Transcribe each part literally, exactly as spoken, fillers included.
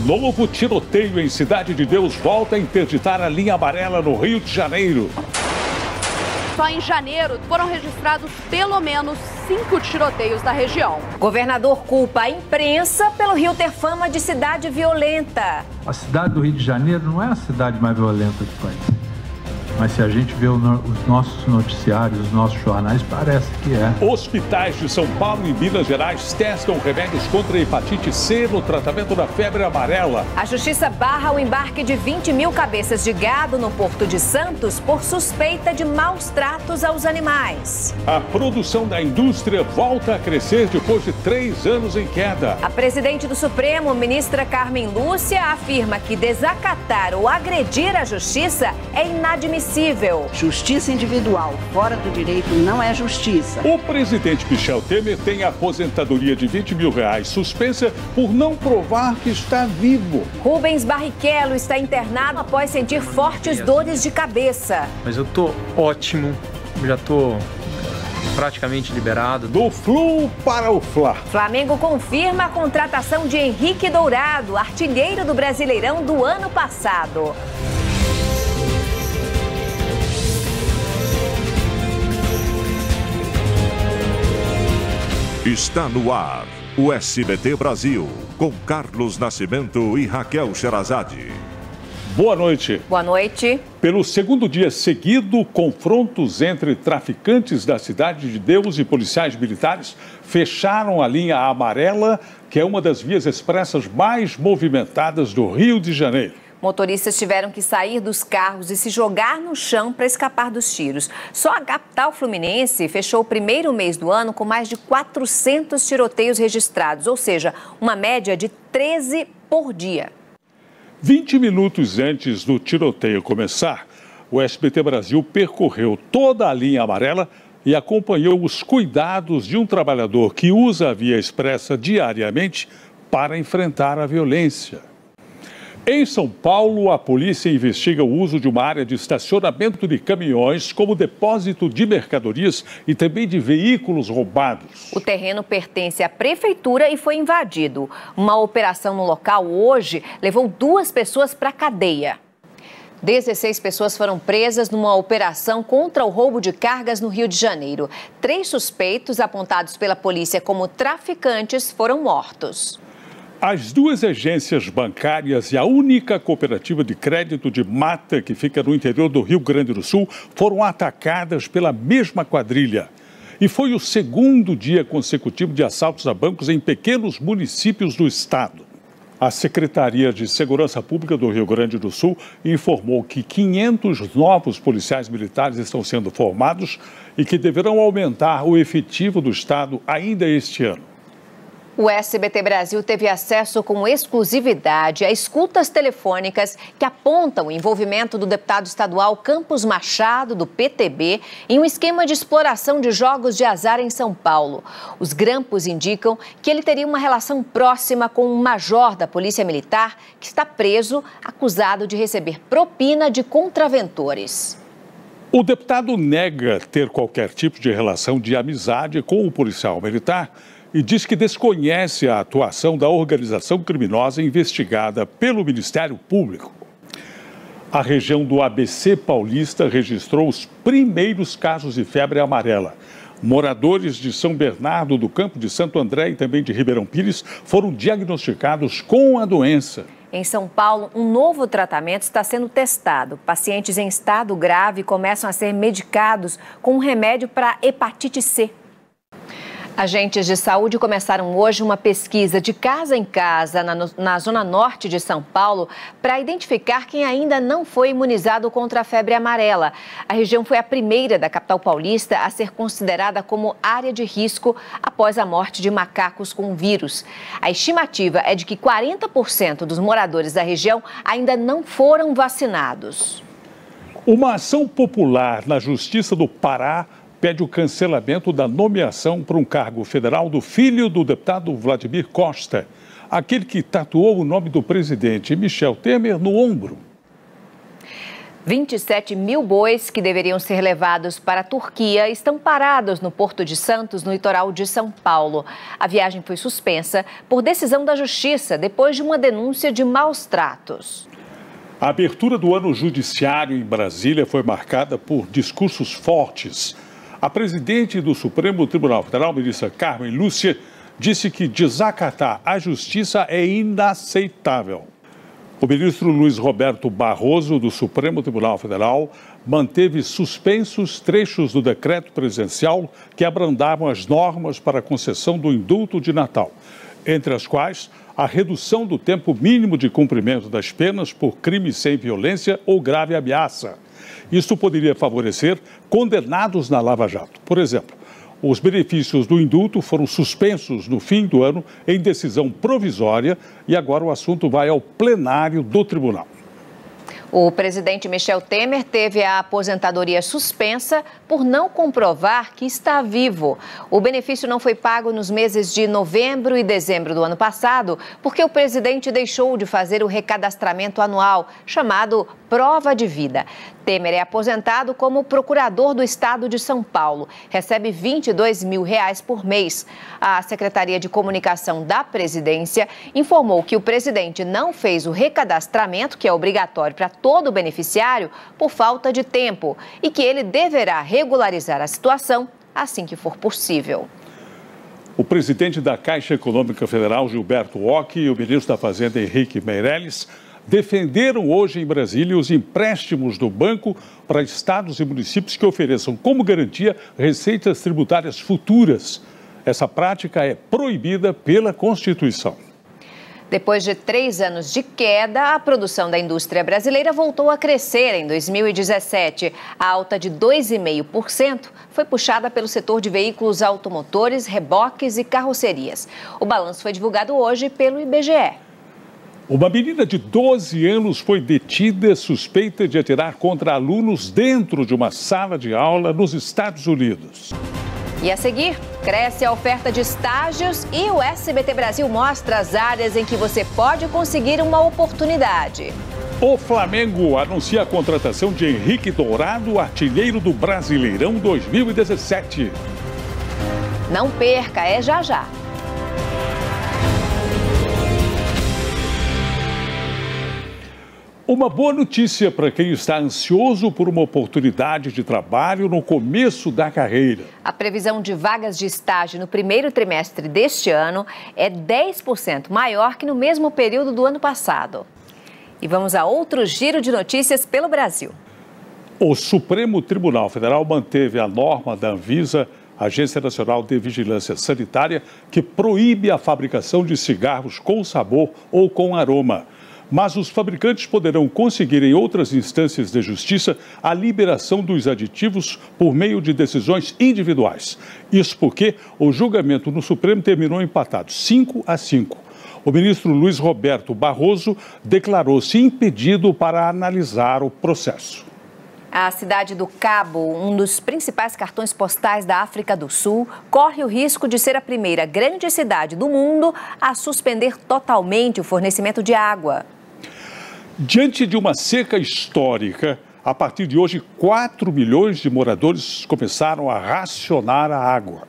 Novo tiroteio em Cidade de Deus volta a interditar a linha amarela no Rio de Janeiro. Só em janeiro foram registrados pelo menos cinco tiroteios na região. Governador culpa a imprensa pelo Rio ter fama de cidade violenta. A cidade do Rio de Janeiro não é a cidade mais violenta do país. Mas se a gente vê os nossos noticiários, os nossos jornais, parece que é. Hospitais de São Paulo e Minas Gerais testam remédios contra a hepatite C no tratamento da febre amarela. A Justiça barra o embarque de vinte mil cabeças de gado no Porto de Santos por suspeita de maus tratos aos animais. A produção da indústria volta a crescer depois de três anos em queda. A presidente do Supremo, ministra Carmen Lúcia, afirma que desacatar ou agredir a justiça é inadmissível. Justiça individual fora do direito não é justiça. O presidente Michel Temer tem a aposentadoria de vinte mil reais suspensa por não provar que está vivo. Rubens Barrichello está internado após sentir fortes dores de cabeça. Mas eu tô ótimo, já tô praticamente liberado. Do Flu para o Fla. Flamengo confirma a contratação de Henrique Dourado, artilheiro do Brasileirão do ano passado. Está no ar o S B T Brasil, com Carlos Nascimento e Raquel Sherazade. Boa noite. Boa noite. Pelo segundo dia seguido, confrontos entre traficantes da Cidade de Deus e policiais militares fecharam a linha amarela, que é uma das vias expressas mais movimentadas do Rio de Janeiro. Motoristas tiveram que sair dos carros e se jogar no chão para escapar dos tiros. Só a capital fluminense fechou o primeiro mês do ano com mais de quatrocentos tiroteios registrados, ou seja, uma média de treze por dia. vinte minutos antes do tiroteio começar, o S B T Brasil percorreu toda a linha amarela e acompanhou os cuidados de um trabalhador que usa a via expressa diariamente para enfrentar a violência. Em São Paulo, a polícia investiga o uso de uma área de estacionamento de caminhões como depósito de mercadorias e também de veículos roubados. O terreno pertence à prefeitura e foi invadido. Uma operação no local hoje levou duas pessoas para a cadeia. dezesseis pessoas foram presas numa operação contra o roubo de cargas no Rio de Janeiro. Três suspeitos, apontados pela polícia como traficantes, foram mortos. As duas agências bancárias e a única cooperativa de crédito de Mata, que fica no interior do Rio Grande do Sul, foram atacadas pela mesma quadrilha. E foi o segundo dia consecutivo de assaltos a bancos em pequenos municípios do estado. A Secretaria de Segurança Pública do Rio Grande do Sul informou que quinhentos novos policiais militares estão sendo formados e que deverão aumentar o efetivo do estado ainda este ano. O S B T Brasil teve acesso com exclusividade a escutas telefônicas que apontam o envolvimento do deputado estadual Campos Machado, do P T B, em um esquema de exploração de jogos de azar em São Paulo. Os grampos indicam que ele teria uma relação próxima com um major da Polícia Militar que está preso, acusado de receber propina de contraventores. O deputado nega ter qualquer tipo de relação de amizade com o policial militar e diz que desconhece a atuação da organização criminosa investigada pelo Ministério Público. A região do A B C paulista registrou os primeiros casos de febre amarela. Moradores de São Bernardo do Campo, de Santo André e também de Ribeirão Pires foram diagnosticados com a doença. Em São Paulo, um novo tratamento está sendo testado. Pacientes em estado grave começam a ser medicados com um remédio para hepatite C. Agentes de saúde começaram hoje uma pesquisa de casa em casa na, na zona norte de São Paulo para identificar quem ainda não foi imunizado contra a febre amarela. A região foi a primeira da capital paulista a ser considerada como área de risco após a morte de macacos com o vírus. A estimativa é de que quarenta por cento dos moradores da região ainda não foram vacinados. Uma ação popular na Justiça do Pará pede o cancelamento da nomeação para um cargo federal do filho do deputado Vladimir Costa, aquele que tatuou o nome do presidente Michel Temer no ombro. vinte e sete mil bois que deveriam ser levados para a Turquia estão parados no Porto de Santos, no litoral de São Paulo. A viagem foi suspensa por decisão da Justiça, depois de uma denúncia de maus tratos. A abertura do ano judiciário em Brasília foi marcada por discursos fortes. A presidente do Supremo Tribunal Federal, ministra Carmen Lúcia, disse que desacatar a justiça é inaceitável. O ministro Luiz Roberto Barroso, do Supremo Tribunal Federal, manteve suspensos trechos do decreto presidencial que abrandavam as normas para a concessão do indulto de Natal, entre as quais a redução do tempo mínimo de cumprimento das penas por crime sem violência ou grave ameaça. Isso poderia favorecer condenados na Lava Jato. Por exemplo, os benefícios do indulto foram suspensos no fim do ano em decisão provisória e agora o assunto vai ao plenário do tribunal. O presidente Michel Temer teve a aposentadoria suspensa por não comprovar que está vivo. O benefício não foi pago nos meses de novembro e dezembro do ano passado, porque o presidente deixou de fazer o recadastramento anual, chamado Prova de Vida. Temer é aposentado como procurador do estado de São Paulo. Recebe vinte e dois mil reais por mês. A Secretaria de Comunicação da Presidência informou que o presidente não fez o recadastramento, que é obrigatório para todo beneficiário, por falta de tempo e que ele deverá regularizar a situação assim que for possível. O presidente da Caixa Econômica Federal, Gilberto Occhi, e o ministro da Fazenda, Henrique Meirelles, defenderam hoje em Brasília os empréstimos do banco para estados e municípios que ofereçam como garantia receitas tributárias futuras. Essa prática é proibida pela Constituição. Depois de três anos de queda, a produção da indústria brasileira voltou a crescer em dois mil e dezessete. A alta de dois vírgula cinco por cento foi puxada pelo setor de veículos automotores, reboques e carrocerias. O balanço foi divulgado hoje pelo I B G E. Uma menina de doze anos foi detida suspeita de atirar contra alunos dentro de uma sala de aula nos Estados Unidos. E a seguir, cresce a oferta de estágios e o S B T Brasil mostra as áreas em que você pode conseguir uma oportunidade. O Flamengo anuncia a contratação de Henrique Dourado, artilheiro do Brasileirão dois mil e dezessete. Não perca, é já já. Uma boa notícia para quem está ansioso por uma oportunidade de trabalho no começo da carreira. A previsão de vagas de estágio no primeiro trimestre deste ano é dez por cento maior que no mesmo período do ano passado. E vamos a outro giro de notícias pelo Brasil. O Supremo Tribunal Federal manteve a norma da Anvisa, Agência Nacional de Vigilância Sanitária, que proíbe a fabricação de cigarros com sabor ou com aroma. Mas os fabricantes poderão conseguir em outras instâncias de justiça a liberação dos aditivos por meio de decisões individuais. Isso porque o julgamento no Supremo terminou empatado, cinco a cinco. O ministro Luiz Roberto Barroso declarou-se impedido para analisar o processo. A cidade do Cabo, um dos principais cartões postais da África do Sul, corre o risco de ser a primeira grande cidade do mundo a suspender totalmente o fornecimento de água. Diante de uma seca histórica, a partir de hoje, quatro milhões de moradores começaram a racionar a água.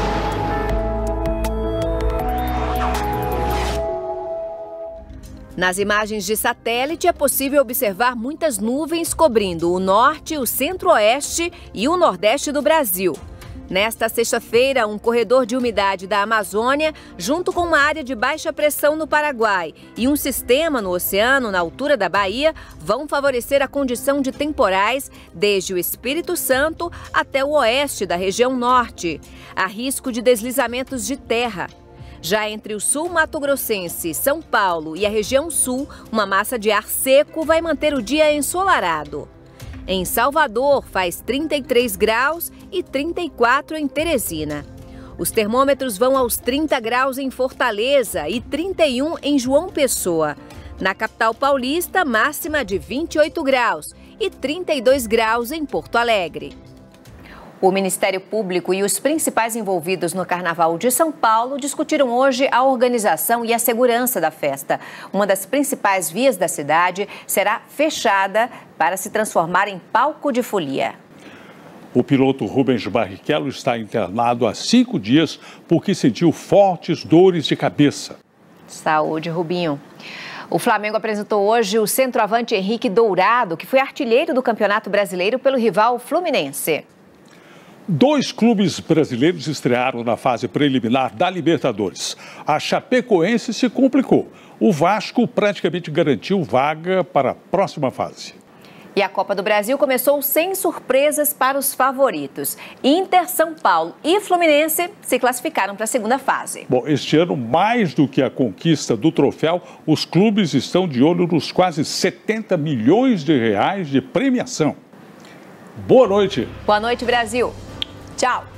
Nas imagens de satélite é possível observar muitas nuvens cobrindo o norte, o centro-oeste e o nordeste do Brasil. Nesta sexta-feira, um corredor de umidade da Amazônia, junto com uma área de baixa pressão no Paraguai e um sistema no oceano na altura da Bahia, vão favorecer a condição de temporais desde o Espírito Santo até o oeste da região norte. Há risco de deslizamentos de terra. Já entre o sul mato-grossense, São Paulo e a região sul, uma massa de ar seco vai manter o dia ensolarado. Em Salvador, faz trinta e três graus e trinta e quatro em Teresina. Os termômetros vão aos trinta graus em Fortaleza e trinta e um em João Pessoa. Na capital paulista, máxima de vinte e oito graus e trinta e dois graus em Porto Alegre. O Ministério Público e os principais envolvidos no Carnaval de São Paulo discutiram hoje a organização e a segurança da festa. Uma das principais vias da cidade será fechada para se transformar em palco de folia. O piloto Rubens Barrichello está internado há cinco dias porque sentiu fortes dores de cabeça. Saúde, Rubinho. O Flamengo apresentou hoje o centroavante Henrique Dourado, que foi artilheiro do Campeonato Brasileiro pelo rival Fluminense. Dois clubes brasileiros estrearam na fase preliminar da Libertadores. A Chapecoense se complicou. O Vasco praticamente garantiu vaga para a próxima fase. E a Copa do Brasil começou sem surpresas para os favoritos. Inter, São Paulo e Fluminense se classificaram para a segunda fase. Bom, este ano, mais do que a conquista do troféu, os clubes estão de olho nos quase setenta milhões de reais de premiação. Boa noite. Boa noite, Brasil. Tchau.